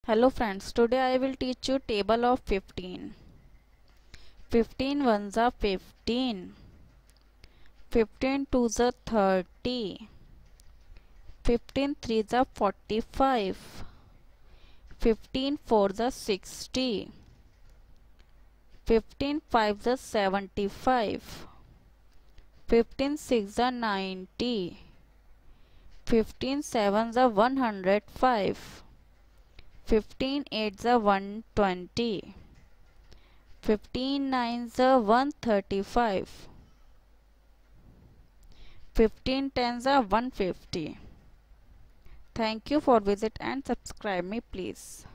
Hello friends, today I will teach you table of 15. 15 ones are 15. 15 twos are 30. 15 threes are 45. 15 fours are 60. 15 fives are 75. 15 sixes are 90. 15 sevens are 105. 15 eights are 120. 15 nines are 135. 15 tens are 150. Thank you for visit and subscribe me please.